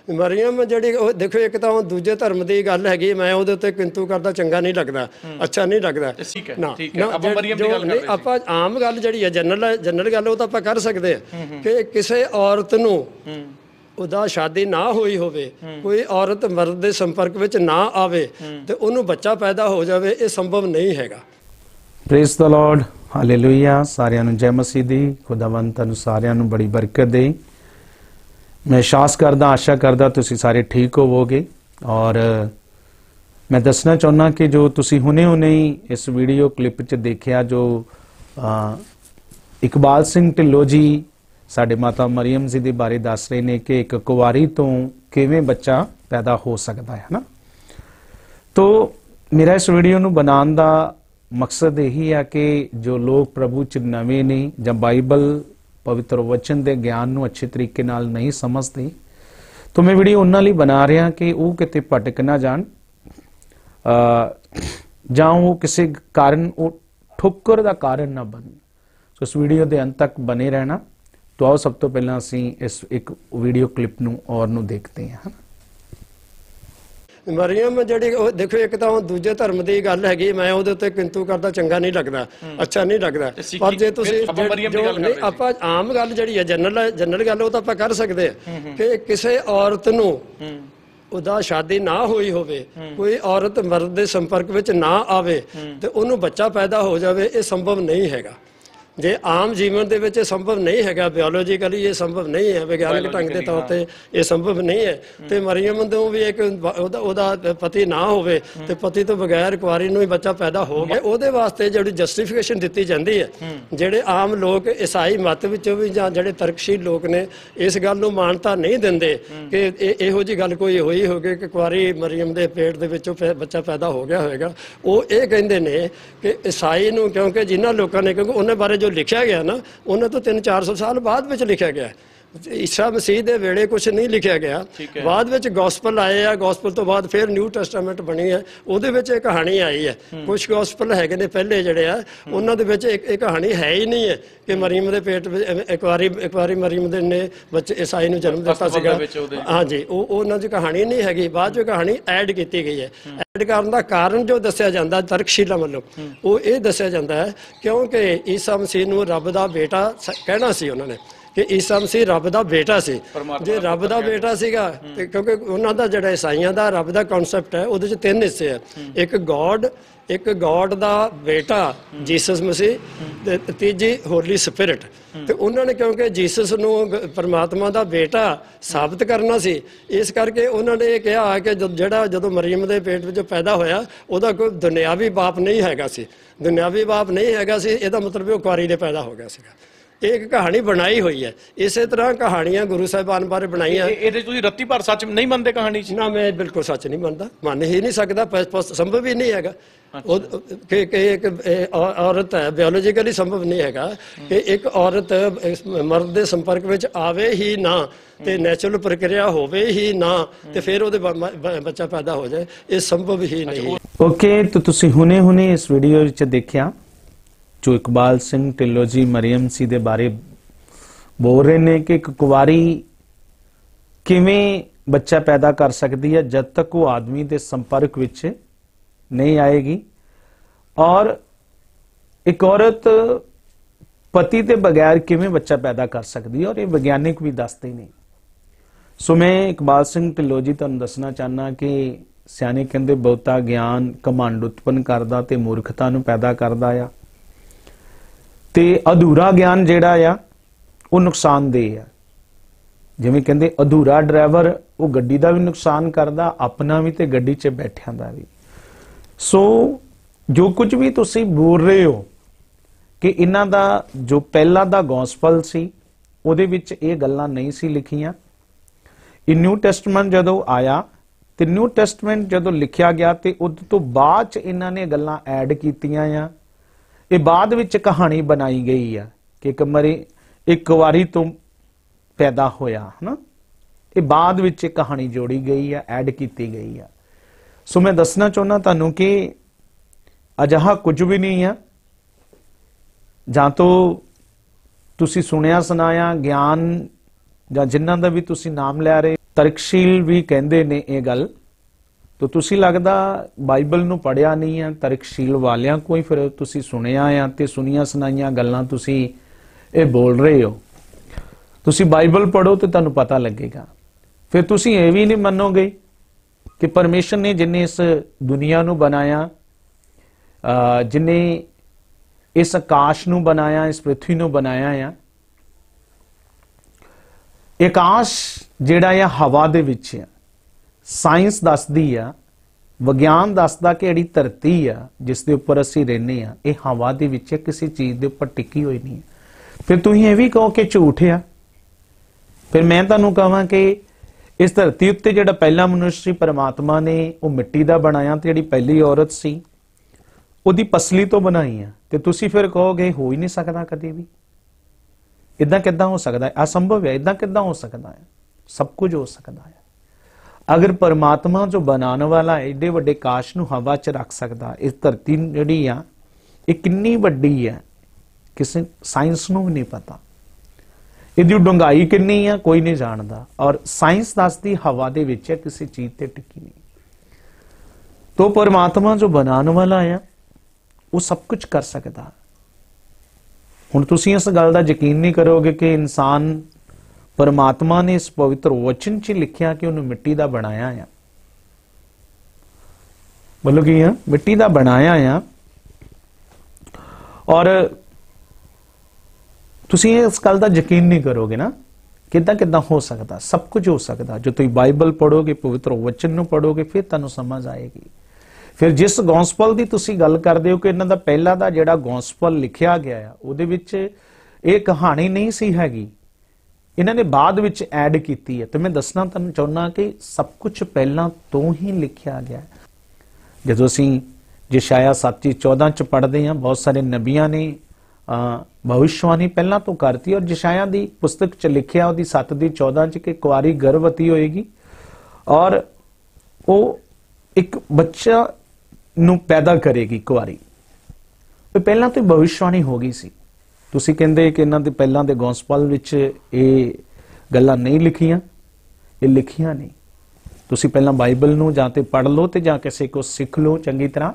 ਮਰੀਅਮ ਜਿਹੜੀ ਦੇਖੋ, ਇੱਕ ਤਾਂ ਦੂਜੇ ਧਰਮ ਦੀ ਗੱਲ ਹੈਗੀ, ਮੈਂ ਉਹਦੇ ਉੱਤੇ ਕਿੰਤੂ ਕਰਦਾ ਚੰਗਾ ਨਹੀਂ ਲੱਗਦਾ, ਅੱਛਾ ਨਹੀਂ ਲੱਗਦਾ ਨਾ। ਆਪਾਂ ਆਮ ਗੱਲ ਜਿਹੜੀ ਹੈ ਜਨਰਲ ਗੱਲ ਉਹ ਤਾਂ ਆਪਾਂ ਕਰ ਸਕਦੇ ਹਾਂ ਕਿ ਕਿਸੇ ਔਰਤ ਨੂੰ ਉਹਦਾ ਸ਼ਾਦੀ ਨਾ ਹੋਈ ਹੋਵੇ, ਕੋਈ ਔਰਤ ਮਰਦ ਦੇ ਸੰਪਰਕ ਵਿੱਚ ਨਾ ਆਵੇ ਤੇ ਉਹਨੂੰ ਬੱਚਾ ਪੈਦਾ ਹੋ ਜਾਵੇ, ਇਹ ਸੰਭਵ ਨਹੀਂ ਹੈਗਾ। Praise the Lord, hallelujah. ਸਾਰਿਆਂ ਨੂੰ ਜੈ ਮਸੀਹ ਦੀ। ਖੁਦਾਵੰਦ ਤੁਹਾਨੂੰ ਸਾਰਿਆਂ ਨੂੰ ਬੜੀ ਬਰਕਤ ਦੇ। मैं विश्वास करदा, आशा करदा तुसी सारे ठीक होवोगे। और मैं दसना चाहना कि जो तुसी हुने हुने ही इस वीडियो क्लिप च देखिया, जो इकबाल सिंह ढिल्लों जी साडे माता मरियम जी दे बारे दस रहे ने कि एक कुवारी तो किवें बच्चा पैदा हो सकता है ना। तो मेरा इस वीडियो नूं बनाउण दा मकसद यही है कि जो लोग प्रभु च नवे ने जां बाइबल पवित्र वचन के ज्ञान नूं अच्छे तरीके नाल नहीं समझते, तो मैं वीडियो उन्हां लई बना रहा कि वो किते भटक ना जाण जां वो किसी कारण वो ठोकर का कारण ना बन। सो इस वीडियो के अंत तक बने रहना। तो आओ सब तो पहला असीं इस एक वीडियो क्लिप नूं और नूं देखते हैं। ਮਰੀਅਮ ਜਿਹੜੀ ਦੇਖੋ, ਇੱਕ ਤਾਂ ਦੂਜੇ ਧਰਮ ਦੀ ਗੱਲ ਹੈਗੀ, ਮੈਂ ਉਹਦੇ ਉੱਤੇ ਕਿੰਤੂ ਕਰਦਾ ਚੰਗਾ ਨਹੀਂ ਲੱਗਦਾ, ਅੱਛਾ ਨਹੀਂ ਲੱਗਦਾ। ਪਰ ਜੇ ਤੁਸੀਂ ਆਪਾਂ ਆਮ ਗੱਲ ਜਿਹੜੀ ਹੈ ਜਨਰਲ ਗੱਲ ਉਹ ਤਾਂ ਆਪਾਂ ਕਰ ਸਕਦੇ ਹਾਂ ਕਿ ਕਿਸੇ ਔਰਤ ਨੂੰ ਉਹਦਾ ਸ਼ਾਦੀ ਨਾ ਹੋਈ ਹੋਵੇ, ਕੋਈ ਔਰਤ ਮਰਦ ਦੇ ਸੰਪਰਕ ਵਿੱਚ ਨਾ ਆਵੇ ਤੇ ਉਹਨੂੰ ਬੱਚਾ ਪੈਦਾ ਹੋ ਜਾਵੇ, ਇਹ ਸੰਭਵ ਨਹੀਂ ਹੈਗਾ। ਜੇ ਆਮ ਜੀਵਨ ਦੇ ਵਿੱਚ ਇਹ ਸੰਭਵ ਨਹੀਂ ਹੈਗਾ, ਬਿਓਲੋਜੀਕਲੀ ਇਹ ਸੰਭਵ ਨਹੀਂ ਹੈ, ਵਿਗਿਆਨਕ ਢੰਗ ਦੇ ਤੌਰ ਤੇ ਇਹ ਸੰਭਵ ਨਹੀਂ ਹੈ। ਤੇ ਮਰੀਅਮ ਤੋਂ ਵੀ ਇੱਕ ਉਹਦਾ ਪਤੀ ਨਾ ਹੋਵੇ ਤੇ ਪਤੀ ਤੋਂ ਬਗੈਰ ਕੁਆਰੀ ਨੂੰ ਹੀ ਬੱਚਾ ਪੈਦਾ ਹੋ ਗਿਆ, ਉਹਦੇ ਵਾਸਤੇ ਜਿਹੜੀ ਜਸਟੀਫਿਕੇਸ਼ਨ ਦਿੱਤੀ ਜਾਂਦੀ ਹੈ। ਜਿਹੜੇ ਆਮ ਲੋਕ ਈਸਾਈ ਮਤ ਵਿੱਚੋਂ ਵੀ ਜਾਂ ਜਿਹੜੇ ਤਰਕਸ਼ੀਲ ਲੋਕ ਨੇ ਇਸ ਗੱਲ ਨੂੰ ਮਾਨਤਾ ਨਹੀਂ ਦਿੰਦੇ ਕਿ ਇਹੋ ਜਿਹੀ ਗੱਲ ਕੋਈ ਹੋਈ ਹੋਵੇ ਕਿ ਕੁਆਰੀ ਮਰੀਅਮ ਦੇ ਪੇਟ ਦੇ ਵਿੱਚੋਂ ਬੱਚਾ ਪੈਦਾ ਹੋ ਗਿਆ ਹੋਵੇਗਾ। ਉਹ ਇਹ ਕਹਿੰਦੇ ਨੇ ਕਿ ਈਸਾਈ ਨੂੰ, ਕਿਉਂਕਿ ਜਿਨ੍ਹਾਂ ਲੋਕਾਂ ਨੇ, ਕਿਉਂਕਿ ਉਹਨਾਂ ਬਾਰੇ जो लिखा गया ना, उन्हें तो 300-400 साल बाद में लिखा गया। ईसा मसीह दे वेले कुछ नहीं लिखा गया, बाद में गॉस्पल आए हैं, गॉस्पल तो बाद फिर न्यू टेस्टामेंट बनी है, ਉਹਦੇ ਵਿੱਚ एक कहानी आई है। कुछ गॉस्पल है ने पहले ਜਿਹੜੇ ਆ ਉਹਨਾਂ ਦੇ ਵਿੱਚ एक कहानी है ही नहीं है कि मरीम ਦੇ पेट ਇੱਕ ਵਾਰੀ ਮਰੀਮ ਦੇ ਨੇ ਬੱਚੇ ਈਸਾਈ ਨੂੰ ਜਨਮ ਦਿੱਤਾ ਸੀਗਾ। ਹਾਂਜੀ, ਉਹ ਉਹਨਾਂ ਦੀ ਕਹਾਣੀ ਨਹੀਂ ਹੈਗੀ, ਬਾਅਦ ਚ ਕਹਾਣੀ ਐਡ ਕੀਤੀ ਗਈ ਹੈ। ਐਡ ਕਰਨ ਦਾ ਕਾਰਨ ਜੋ ਦੱਸਿਆ ਜਾਂਦਾ ਤਰਕਸ਼ੀਲਾਂ ਵੱਲੋਂ, ਉਹ ਇਹ ਦੱਸਿਆ ਜਾਂਦਾ ਹੈ ਕਿਉਂਕਿ ਈਸਾ ਮਸੀਹ ਨੂੰ ਰੱਬ ਦਾ ਬੇਟਾ ਕਹਿਣਾ ਸੀ ਉਹਨਾਂ ਨੇ ਕਿ ਈਸਾ ਮਸੀਹ ਰੱਬ ਦਾ ਬੇਟਾ ਸੀ। ਜੇ ਰੱਬ ਦਾ ਬੇਟਾ ਸੀਗਾ ਤੇ ਕਿਉਂਕਿ ਉਹਨਾਂ ਦਾ ਜਿਹੜਾ ਈਸਾਈਆਂ ਦਾ ਰੱਬ ਦਾ ਕਨਸੈਪਟ ਹੈ, ਉਹਦੇ ਚ 3 ਹਿੱਸੇ ਆ। ਇੱਕ ਗੋਡ ਦਾ ਬੇਟਾ ਜੀਸਸ ਮਸੀਹ, ਤੇ ਤੀਜੀ ਹੋਲੀ ਸਪਿਰਿਟ। ਤੇ ਉਹਨਾਂ ਨੇ ਕਿਉਂਕਿ ਜੀਸਸ ਨੂੰ ਪਰਮਾਤਮਾ ਦਾ ਬੇਟਾ ਸਾਬਤ ਕਰਨਾ ਸੀ, ਇਸ ਕਰਕੇ ਉਹਨਾਂ ਨੇ ਇਹ ਕਿਹਾ ਕਿ ਜਦੋਂ ਮਰੀਮ ਦੇ ਪੇਟ ਵਿੱਚ ਪੈਦਾ ਹੋਇਆ, ਉਹਦਾ ਕੋਈ ਦੁਨਿਆਵੀ ਬਾਪ ਨਹੀਂ ਹੈਗਾ ਸੀ। ਦੁਨਿਆਵੀ ਬਾਪ ਨਹੀਂ ਹੈਗਾ ਸੀ, ਇਹਦਾ ਮਤਲਬ ਉਹ ਕੁਆਰੀ ਦੇ ਪੈਦਾ ਹੋ ਗਿਆ ਸੀਗਾ। एक कहानी बनाई हुई है। इसे तरह कहानियां गुरु साहिबान बारे बनाई रत्ती भर सच नहीं मनते कहानी ना, मैं बिल्कुल सच नहीं मानता, मान ही नहीं सकता, संभव ही नहीं है कि एक औरत है, बियोलॉजिकली संभव नहीं है कि एक औरत मर्द के संपर्क में आवे ही ना, ते नैचुरल प्रक्रिया होवे ही ना, ते फिर ਉਹਦੇ ਬੱਚਾ पैदा हो जाए, ये संभव ही नहीं। ओके, तो तुसी हुने इस वीडियो ਵਿੱਚ ਦੇਖਿਆ जो इकबाल सिंह ढिल्लों जी मरियम सी दे बारे बोल रहे ने कि एक कुवारी किवें बच्चा पैदा कर सकती है जब तक वो आदमी के संपर्क विच नहीं आएगी, और एक औरत पति के बगैर किवें बच्चा पैदा कर सकती है, और ये वैज्ञानिक भी दसते नहीं। सो मैं इकबाल सिंह ढिल्लों जी तुहानूं दसना चाहना कि सियाणे कहंदे बहुता ज्ञान घमंड उत्पन्न करदा ते मूर्खता नूं पैदा करदा आ, ते अधूरा ज्ञान जिहड़ा आ वो नुकसानदेह है। जिवें कहंदे अधूरा ड्राइवर वो गड्डी दा भी नुकसान करदा, अपना भी ते गड्डी च बैठियां दा भी। सो जो कुछ भी तुसी बोल रहे हो कि इन्हां दा जो पहला दा गॉस्पल सी ਉਹਦੇ ਵਿੱਚ ਇਹ ਗੱਲਾਂ नहीं सी लिखियां। ਇਹ न्यू टेस्टमेंट ਜਦੋਂ आया ਤੇ न्यू टेस्टमेंट ਜਦੋਂ लिखिया गया ਤੇ उस तो बाद च इन्हां ने ਗੱਲਾਂ ऐड कीतियां आ। ਇਹ ਬਾਅਦ ਵਿੱਚ ਕਹਾਣੀ ਬਣਾਈ ਗਈ ਆ ਕਿ ਇੱਕ ਵਾਰੀ ਤੋਂ ਪੈਦਾ ਹੋਇਆ ਹਨਾ। ਇਹ ਬਾਅਦ ਵਿੱਚ ਕਹਾਣੀ ਜੋੜੀ ਗਈ ਆ, ਐਡ ਕੀਤੀ ਗਈ ਆ। ਸੋ ਮੈਂ ਦੱਸਣਾ ਚਾਹੁੰਦਾ ਤੁਹਾਨੂੰ ਕਿ ਅਜਿਹਾ ਕੁਝ ਵੀ ਨਹੀਂ ਆ। ਜਾਂ ਤੋਂ ਤੁਸੀਂ ਸੁਣਿਆ ਸੁਣਾਇਆ ਗਿਆਨ ਜਾਂ ਜਿਨ੍ਹਾਂ ਦਾ ਵੀ ਤੁਸੀਂ ਨਾਮ ਲੈ ਰਹੇ ਤਰਕਸ਼ੀਲ ਵੀ ਕਹਿੰਦੇ ਨੇ ਇਹ ਗੱਲ। ਤੋ ਤੁਸੀਂ ਲੱਗਦਾ ਬਾਈਬਲ ਨੂੰ ਪੜ੍ਹਿਆ ਨਹੀਂ ਆ, ਤਰਕਸ਼ੀਲ ਵਾਲਿਆਂ ਕੋਈ ਫਿਰ ਤੁਸੀਂ ਸੁਣਿਆ ਆ ਤੇ ਸੁਣੀਆਂ ਸੁਣਾਈਆਂ ਗੱਲਾਂ ਤੁਸੀਂ ਇਹ ਬੋਲ ਰਹੇ ਹੋ। ਤੁਸੀਂ ਬਾਈਬਲ ਪੜ੍ਹੋ ਤੇ ਤੁਹਾਨੂੰ ਪਤਾ ਲੱਗੇਗਾ। ਫਿਰ ਤੁਸੀਂ ਇਹ ਵੀ ਨਹੀਂ ਮੰਨੋਗੇ ਕਿ ਪਰਮੇਸ਼ਰ ਨੇ ਜਿਨੇ ਇਸ ਦੁਨੀਆ ਨੂੰ ਬਣਾਇਆ, ਜਿਨੇ ਇਸ ਆਕਾਸ਼ ਨੂੰ ਬਣਾਇਆ, ਇਸ ਪ੍ਰਿਥਵੀ ਨੂੰ ਬਣਾਇਆ ਆ, ਆਕਾਸ਼ ਜਿਹੜਾ ਆ ਹਵਾ ਦੇ ਵਿੱਚ ਆ। ਸਾਇੰਸ ਦੱਸਦੀ ਆ, ਵਿਗਿਆਨ ਦੱਸਦਾ ਕਿ ਜਿਹੜੀ ਧਰਤੀ ਆ ਜਿਸ ਦੇ ਉੱਪਰ ਅਸੀਂ ਰਹਿੰਦੇ ਆ ਇਹ ਹਵਾ ਦੇ ਵਿੱਚ ਕਿਸੇ ਚੀਜ਼ ਦੇ ਉੱਪਰ ਟਿੱਕੀ ਹੋਈ ਨਹੀਂ ਹੈ। ਫਿਰ ਤੁਸੀਂ ਇਹ ਵੀ ਕਹੋ ਕਿ ਝੂਠ ਆ। ਫਿਰ ਮੈਂ ਤੁਹਾਨੂੰ ਕਹਾਂ ਕਿ ਇਸ ਧਰਤੀ ਉੱਤੇ ਜਿਹੜਾ ਪਹਿਲਾ ਮਨੁੱਖ ਸੀ ਪਰਮਾਤਮਾ ਨੇ ਉਹ ਮਿੱਟੀ ਦਾ ਬਣਾਇਆ ਤੇ ਜਿਹੜੀ ਪਹਿਲੀ ਔਰਤ ਸੀ ਉਹਦੀ ਪਸਲੀ ਤੋਂ ਬਣਾਈ ਆ, ਤੇ ਤੁਸੀਂ ਫਿਰ ਕਹੋਗੇ ਹੋ ਹੀ ਨਹੀਂ ਸਕਦਾ ਕਦੇ ਵੀ। ਇਦਾਂ ਕਿੱਦਾਂ ਹੋ ਸਕਦਾ ਹੈ? ਅਸੰਭਵ ਹੈ। ਇਦਾਂ ਕਿੱਦਾਂ ਹੋ ਸਕਦਾ ਹੈ? ਸਭ ਕੁਝ ਹੋ ਸਕਦਾ ਹੈ। ਅਗਰ ਪਰਮਾਤਮਾ ਜੋ ਬਣਾਉਣ ਵਾਲਾ ਹੈ ਏਡੇ ਵੱਡੇ ਕਾਸ਼ ਨੂੰ ਹਵਾ 'ਚ ਰੱਖ ਸਕਦਾ, ਇਸ ਧਰਤੀ ਜਿਹੜੀ ਆ ਇਹ ਕਿੰਨੀ ਵੱਡੀ ਹੈ ਕਿਸੇ ਸਾਇੰਸ ਨੂੰ ਵੀ ਨਹੀਂ ਪਤਾ। ਇਹਦੀ ਡੂੰਘਾਈ ਕਿੰਨੀ ਆ ਕੋਈ ਨਹੀਂ ਜਾਣਦਾ, ਔਰ ਸਾਇੰਸ ਦੱਸਦੀ ਹਵਾ ਦੇ ਵਿੱਚ ਹੈ, ਕਿਸੇ ਚੀਜ਼ ਤੇ ਟਿੱਕੀ ਨਹੀਂ। ਤੋ ਪਰਮਾਤਮਾ ਜੋ ਬਣਾਉਣ ਵਾਲਾ ਆ ਉਹ ਸਭ ਕੁਝ ਕਰ ਸਕਦਾ। ਹੁਣ ਤੁਸੀਂ ਇਸ ਗੱਲ ਦਾ ਯਕੀਨ ਨਹੀਂ ਕਰੋਗੇ ਕਿ ਇਨਸਾਨ ਪਰਮਾਤਮਾ ਨੇ ਇਸ ਪਵਿੱਤਰ ਵਚਨ 'ਚ ਲਿਖਿਆ ਕਿ ਉਹਨੂੰ ਮਿੱਟੀ ਦਾ ਬਣਾਇਆ ਆ। ਮਤਲਬ ਕੀ ਆ? ਮਿੱਟੀ ਦਾ ਬਣਾਇਆ ਆ। ਔਰ ਤੁਸੀਂ ਇਸ ਗੱਲ ਦਾ ਯਕੀਨ ਨਹੀਂ ਕਰੋਗੇ ਨਾ, ਕਿੱਦਾਂ ਕਿੱਦਾਂ ਹੋ ਸਕਦਾ? ਸਭ ਕੁਝ ਹੋ ਸਕਦਾ। ਜੋ ਤੁਸੀਂ ਬਾਈਬਲ ਪੜੋਗੇ, ਪਵਿੱਤਰ ਵਚਨ ਨੂੰ ਪੜੋਗੇ, ਫਿਰ ਤੁਹਾਨੂੰ ਸਮਝ ਆਏਗੀ। ਫਿਰ ਜਿਸ ਗੌਸਪਲ ਦੀ ਤੁਸੀਂ ਗੱਲ ਕਰਦੇ ਹੋ ਕਿ ਇਹਨਾਂ ਦਾ ਪਹਿਲਾ ਦਾ ਜਿਹੜਾ ਗੌਸਪਲ ਲਿਖਿਆ ਗਿਆ ਆ ਉਹਦੇ ਵਿੱਚ ਇਹ ਕਹਾਣੀ ਨਹੀਂ ਸੀ ਹੈਗੀ, ਇਹਨਾਂ ਨੇ ਬਾਅਦ ਵਿੱਚ ਐਡ ਕੀਤੀ ਹੈ। ਤੇ ਮੈਂ ਦੱਸਣਾ ਤੁਹਾਨੂੰ ਚਾਹੁੰਦਾ ਕਿ ਸਭ ਕੁਝ ਪਹਿਲਾਂ ਤੋਂ ਹੀ ਲਿਖਿਆ ਗਿਆ। ਜਦੋਂ ਅਸੀਂ ਯਸ਼ਾਇਆ 7:14 ਚ ਪੜ੍ਹਦੇ ਹਾਂ, ਬਹੁਤ ਸਾਰੇ ਨਬੀਆਂ ਨੇ ਭਵਿਸ਼ਵਾਣੀ ਪਹਿਲਾਂ ਤੋਂ ਕਰਤੀ, ਔਰ ਯਸ਼ਾਇਆ ਦੀ ਪੁਸਤਕ ਚ ਲਿਖਿਆ ਉਹਦੀ 7:14 ਚ ਕਿ ਕੁਆਰੀ ਗਰਭਵਤੀ ਹੋਏਗੀ ਔਰ ਉਹ ਇੱਕ ਬੱਚਾ ਨੂੰ ਪੈਦਾ ਕਰੇਗੀ ਕੁਆਰੀ। ਇਹ ਪਹਿਲਾਂ ਤੋਂ ਭਵਿਸ਼ਵਾਣੀ ਹੋ ਗਈ ਸੀ। ਤੁਸੀਂ ਕਹਿੰਦੇ ਕਿ ਇਹਨਾਂ ਦੇ ਪਹਿਲਾਂ ਦੇ ਗੌਸਪਲ ਵਿੱਚ ਇਹ ਗੱਲਾਂ ਨਹੀਂ ਲਿਖੀਆਂ, ਇਹ ਲਿਖੀਆਂ ਨਹੀਂ। ਤੁਸੀਂ ਪਹਿਲਾਂ ਬਾਈਬਲ ਨੂੰ ਜਾਂ ਤੇ ਪੜ੍ਹ ਲਓ ਤੇ ਜਾਂ ਕਿਸੇ ਕੋਲ ਸਿੱਖ ਲਓ ਚੰਗੀ ਤਰ੍ਹਾਂ।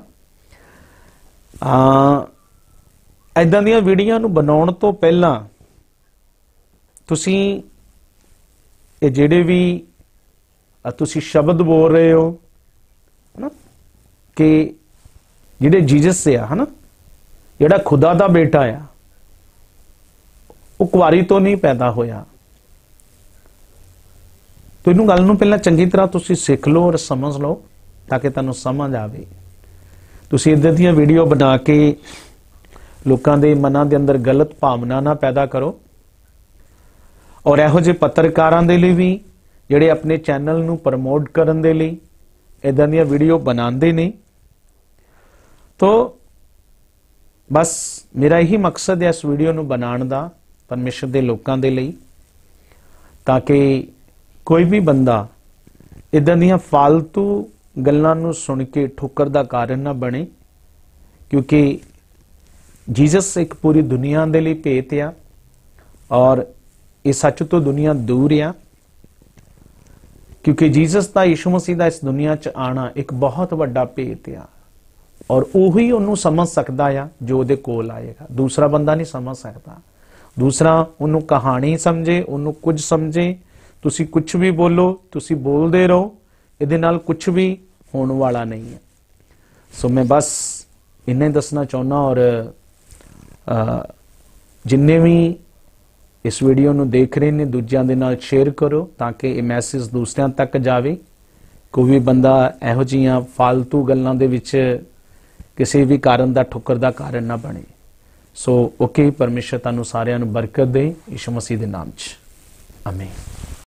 ਏਦਾਂ ਦੀਆਂ ਵੀਡੀਓ ਨੂੰ ਬਣਾਉਣ ਤੋਂ ਪਹਿਲਾਂ ਤੁਸੀਂ ਇਹ ਜਿਹੜੇ ਵੀ ਤੁਸੀਂ ਸ਼ਬਦ ਬੋਲ ਰਹੇ ਹੋ ਹਨਾ ਕਿ ਜਿਹੜੇ ਜੀਸਸ ਆ ਹਨਾ, ਜਿਹੜਾ ਖੁਦਾ ਦਾ ਬੇਟਾ ਆ, ਉਹ ਕੁਆਰੀ ਤੋਂ ਨਹੀਂ ਪੈਦਾ ਹੋਇਆ। तो इनू गल नूं पहला चंगी तरह तुसी सिख लो और समझ लो ताकि तुहानूं समझ आवे। तुसी इदां दीयां वीडियो बना के लोकां दे मनां दे अंदर गलत भावना ना पैदा करो। और इहो जिहे पत्रकारां दे लई भी जिहड़े अपने चैनल नूं प्रमोट करन दे लई इदां दीयां वीडियो बनांदे ने, तो बस मेरा यही मकसद है इस वीडियो नूं बनाउण दा परमेश्वर दे लोकां दे लई, ताकि कोई भी बंदा इदां दीयां फालतू गल्लां नूं सुन के ठोकर दा कारण ना बने। क्योंकि जीसस एक पूरी दुनिया दे लई भेत आ और इस सच तो दुनिया दूर आ। क्योंकि जीसस दा यीशु मसीह दा इस दुनिया च आना एक बहुत वड्डा भेत आ और उही उन्होंने समझ सकता आ जो उहदे कोल आएगा, दूसरा बंदा नहीं समझ सकता। दूसरा उन्होंने कहानी समझे, उन्होंने कुछ समझे, तुसी कुछ भी बोलो, तुसी बोलते रहो, इहदे नाल कुछ भी होने वाला नहीं है। सो मैं बस इन्ना ही दसना चाहना और जिन्ने भी इस वीडियो नूं देख रहे ने दूजियां दे नाल शेयर करो ताकि ये मैसेज दूसरियां तक जावे। कोई भी बंदा इहो जिहियां फालतू गल्लां दे विच किसी भी कारण दा ठुकर दा कारण ना बने। सो ओके, परमेश्वर तुहानूं सारिआं नूं बरकत दे यीशु मसीह दे नाम च, आमीन।